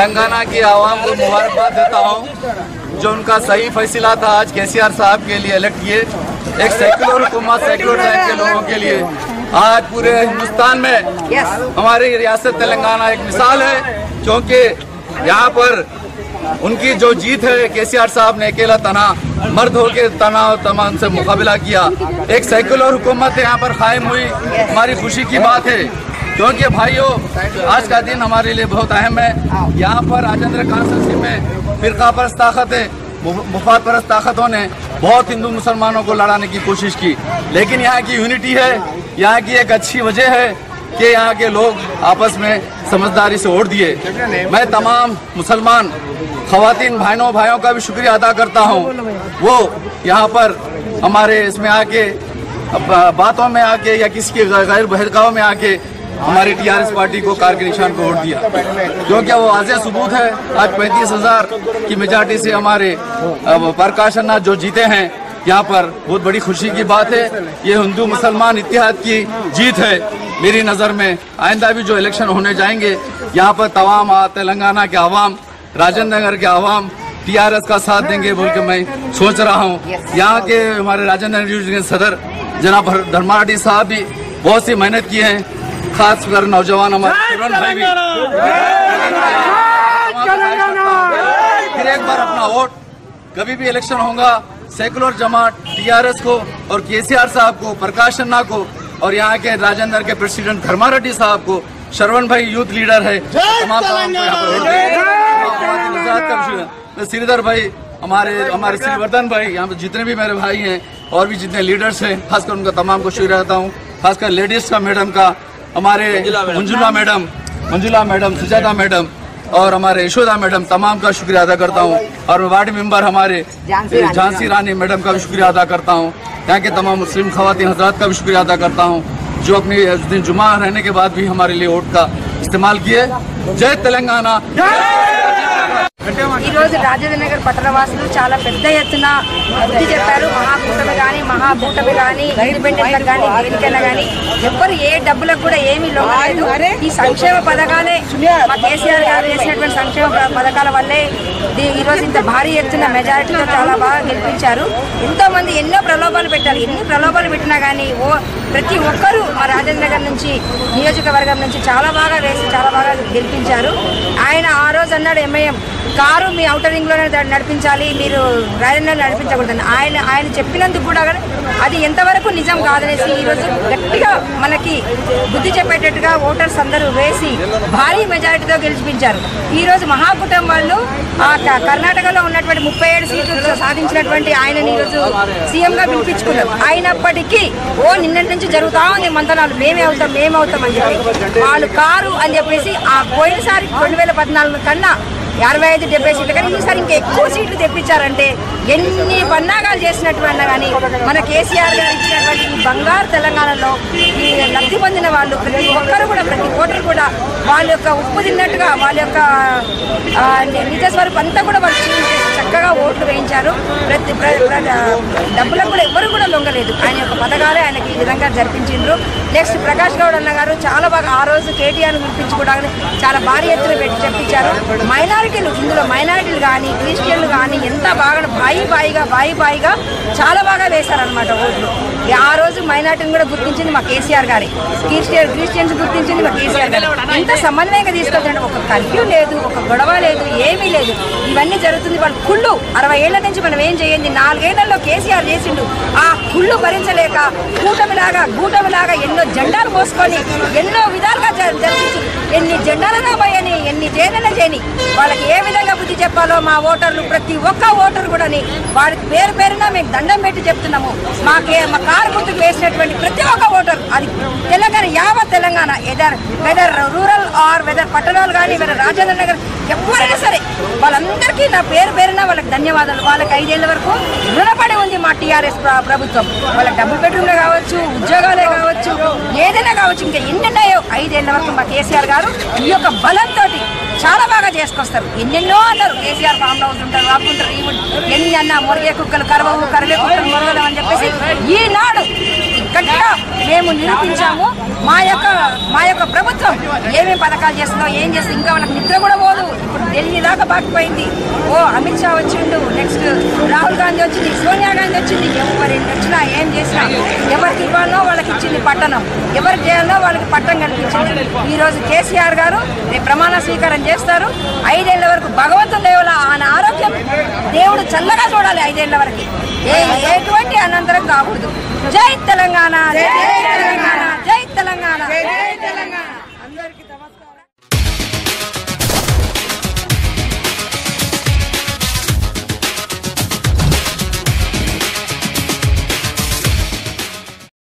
तेलंगाना की आवाम को मुबारकबाद देता हूँ जो उनका सही फैसला था आज केसीआर साहब के लिए इलेक्ट किए। एक सेकुलर हुकूमत सेकुलर टाइप के लोगों के लिए आज पूरे हिंदुस्तान में हमारी रियासत तेलंगाना एक मिसाल है, क्योंकि यहाँ पर उनकी जो जीत है केसीआर साहब ने अकेला तना मर्द होकर तनाव तमाम से मुकाबला किया। एक सेकुलर हुकूमत यहाँ पर कायम हुई, हमारी खुशी की बात है, क्योंकि भाइयों आज का दिन हमारे लिए बहुत अहम है। यहाँ पर राजेंद्र कॉन्स्टिट्यूंसी में फिरका परस्त ताकतें मुफाद परस्त ताकतों ने बहुत हिंदू मुसलमानों को लड़ाने की कोशिश की, लेकिन यहाँ की यूनिटी है, यहाँ की एक अच्छी वजह है कि यहाँ के लोग आपस में समझदारी से वोट दिए। मैं तमाम मुसलमान खवातीन भाइयों का भी शुक्रिया अदा करता हूँ, वो यहाँ पर हमारे इसमें आके बातों में आके या किसी के गैर बहकाव में आके हमारी टीआरएस पार्टी को कार के निशान को वोट दिया, क्योंकि वो वाज़ेह सबूत है। आज 35,000 की मेजॉरिटी से हमारे प्रकाश अन्ना जो जीते हैं, यहाँ पर बहुत बड़ी खुशी की बात है। ये हिंदू मुसलमान इत्तेहाद की जीत है मेरी नज़र में। आइंदा भी जो इलेक्शन होने जाएंगे यहाँ पर तमाम तेलंगाना के आवाम, राजेंद्रनगर के आवाम टीआरएस का साथ देंगे बोल के मैं सोच रहा हूँ। यहाँ के हमारे राजेंद्रनगर के सदर जनाब धर्मारेड्डी साहब भी बहुत सी मेहनत की है, खासकर नौजवान हमारे भाई भी। फिर एक बार अपना वोट कभी भी इलेक्शन होगा सेकुलर जमात टीआरएस को और केसीआर साहब को, प्रकाश अन्ना को और यहाँ के राजेंद्र के प्रेसिडेंट धर्मारेड्डी साहब को, शरवण भाई यूथ लीडर है, तमाम को यहाँ पर श्रीधर भाई, हमारे श्रीवर्धन भाई, यहाँ पे जितने भी मेरे भाई हैं और भी जितने लीडर्स हैं, खासकर उनका तमाम को शुक्रिया करता हूँ। खासकर लेडीज का मैडम का, हमारे मंजुला मैडम, सुजाता मैडम और हमारे यशोदा मैडम, तमाम का शुक्रिया अदा करता हूँ। और वार्ड मेंबर हमारे झांसी रानी मैडम का भी शुक्रिया अदा करता हूँ। यहाँ के तमाम मुस्लिम खवातीन हजरात का भी शुक्रिया अदा करता हूँ जो अपनी दिन जुमा रहने के बाद भी हमारे लिए वोट का इस्तेमाल किए। जय तेलंगाना। राजेंद्रनगर పట్టణవాసులు చాలా పెద్ద ఎత్తున బుద్ధి చెప్పారు। మహాకూటమి కానీ మహాకూటమి కానీ ఇండిపెండెంట్ కానీ దేనికైనా కానీ ఎవ్వరు ఏ డబ్బులకు కూడా ఏమీ లోలేదు। ఈ సంక్షేమ పథకాలే మా కేసీఆర్ గారు చేసినటువంటి సంక్షేమ పథకాల వల్లే ఈ రోజు ఇంత భారీ ఎత్తున మెజారిటీతో చాలా బాగా గెలిపించారు। ఎంతో మంది ఎన్నో ప్రలోభాలు పెట్టారు, ఎన్ని ప్రలోభాలు పెట్టినా కానీ ప్రతి ఒక్కరూ మా రాజేంద్రనగర్ నుంచి నియోజకవర్గం నుంచి చాలా బాగా వేసి చాలా బాగా గెలిపించారు। ఆయన ఆ రోజు అన్నాడు ఎంఐఎం కారు మీ ఔటర్ రింగ్ లోనే నడిపించాలి, మీరు రాజేంద్ర నడిపించకూడదని ఆయన చెప్పినందుకు కూడా అది ఎంతవరకు నిజం కాదనేసి ఈరోజు గట్టిగా మనకి బుద్ధి చెప్పేటట్టుగా ఓటర్స్ అందరూ వేసి భారీ మెజారిటీతో గెలిపించారు। ఈరోజు మహాకూటమి వాళ్ళు కర్ణాటకలో ఉన్నటువంటి 37 సీట్లు సాధించినటువంటి ఆయనని ఈరోజు సీఎంగా పిలిపించుకున్నారు। అయినప్పటికీ నిన్నటి నుంచి జరుగుతా ఉంది మంతనాలు, మేమే అవుతాం అని చెప్పి వాళ్ళు కారు అని చెప్పేసి ఆ పోయినసారి 2014 కన్నా 65-70 సీట్లు కానీ ఈసారి ఇంకా ఎక్కువ సీట్లు తెప్పించారంటే ఎన్ని పన్నాగాలు చేసినటువంటి కానీ మన కేసీఆర్ గారు ఇచ్చినటువంటి ఈ బంగారు తెలంగాణలో ఈ లబ్ధి పొందిన వాళ్ళు ప్రతి ఒక్కరు కూడా, ప్రతి ఓటరు కూడా వాళ్ళ యొక్క ఉప్పు తిన్నట్టుగా వాళ్ళ యొక్క నిజ స్వరూపం అంతా కూడా వాళ్ళు చక్కగా ఓట్లు వేయించారు। డబ్బులకు కూడా ఎవరు కూడా లొంగలేదు, ఆయన యొక్క పథకాలే ఆయనకి ఈ విధంగా జరిపించిండ్రు। నెక్స్ట్ ప్రకాష్ గౌడ్ అన్న గారు చాలా బాగా ఆ రోజు కేటీఆర్ను పిలిపించి కూడా చాలా భారీ ఎత్తున పెట్టి చెప్పించారు। మైనారిటీలు, ఇందులో మైనారిటీలు కానీ క్రిస్టియన్లు కానీ ఎంత బాగా బాయిగా చాలా బాగా వేశారనమాట ఓట్లు। ఆ రోజు మైనారిటీని కూడా గుర్తించింది మా కేసీఆర్ గారే, క్రిస్టియన్స్ గుర్తించింది మా కేసీఆర్ గారు। ఎంత సమన్వయంగా తీసుకొచ్చారంటే ఒక కర్ఫ్యూ లేదు, ఒక గొడవ లేదు, ఏమీ లేదు, ఇవన్నీ జరుగుతుంది। వాళ్ళు కుళ్ళు 60 ఏళ్ల నుంచి మనం ఏం చేయండి, 4 ఏళ్లలో కేసీఆర్ చేసిండు, ఆ కుళ్ళు భరించలేక గూటమిలాగా ఎన్నో జెండాలు మోసుకొని ఎన్నో విధాలుగా జరిపించి ఎన్ని జెండాలైనా పోయని ఎన్ని జైలైనా చేయని వాళ్ళకి ఏ విధంగా బుద్ధి చెప్పాలో మా ఓటర్లు ప్రతి ఒక్క ఓటరు కూడా వారికి పేరున మేము దండం పెట్టి చెప్తున్నాము। మా కారు గుర్తుకు వేసినటువంటి ప్రతి ఒక్క ఓటర్, అది తెలంగాణ యావత్ Telangana, whether rural or whether పట్టణాలు కానీ వెదర్ రాజేంద్రనగర్ ఎవరైనా సరే వాళ్ళందరికీ నా పేరున వాళ్ళకి ధన్యవాదాలు। వాళ్ళకి 5 ఏళ్ల వరకు రుణపడి ఉంది మా టీఆర్ఎస్ ప్రభుత్వం। వాళ్ళకి డబుల్ బెడ్రూమ్లే కావచ్చు, ఉద్యోగాలే కావచ్చు, ఏదైనా కావచ్చు, ఇంకా ఎన్నున్నాయో 5 ఏళ్ల వరకు మా కేసీఆర్ గారు ఈ యొక్క బలంతో చాలా బాగా చేసుకొస్తారు। ఎన్నెన్నో అన్నారు కేసీఆర్ ఫామ్ హౌస్ ఉంటారు, వాకుంటారు, ఎన్ని అన్నా మొరగే కుక్కలు కరవవు, కరవే కుక్కలు మొరగలేవు అని చెప్పేసి ఈనాడు గట్టిగా మేము నిరూపించాము। మా యొక్క ప్రభుత్వం ఏమేమి పథకాలు చేస్తుందో ఏం చేస్తుందో ఇంకా వాళ్ళకి నిద్ర కూడా పోదు। ఇప్పుడు దాకా బాకిపోయింది. ఓ అమిత్ షా వచ్చిండు, నెక్స్ట్ రాహుల్ గాంధీ వచ్చింది, సోనియా గాంధీ వచ్చింది. ఎవరు వచ్చినా ఏం చేసినా ఎవరికి ఇవ్వాలో వాళ్ళకి ఇచ్చింది పట్టణం, ఎవరికి చేయాలో వాళ్ళకి పట్టం కల్పించింది. ఈరోజు కేసీఆర్ గారు రేపు ప్రమాణ స్వీకారం చేస్తారు. 5 ఏళ్ల వరకు భగవంతుని దేవుల ఆయన ఆరోగ్యం దేవుడు చల్లగా చూడాలి. 5 ఏళ్ల వరకు ఎటువంటి అనంతరం కాకూడదు. జై తెలంగాణ, జై తెలంగాణ, జై తెలంగాణ.